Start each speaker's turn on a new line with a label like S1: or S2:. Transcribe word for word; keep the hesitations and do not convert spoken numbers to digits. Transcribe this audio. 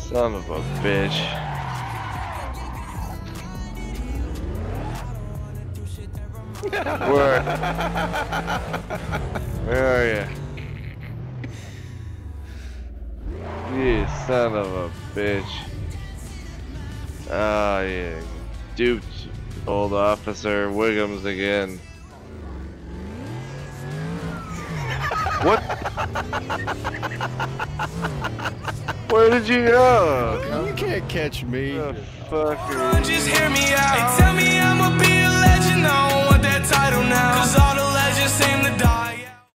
S1: Son of a bitch. Where? Where are you? You son of a bitch. Oh yeah. Duped old Officer Wiggums again. What? Where did you go?
S2: You can't catch me.
S1: The fuck are you?
S3: Just hear me out. They tell me I'ma be a legend. I don't want that title now. Cause all the legends seem to die.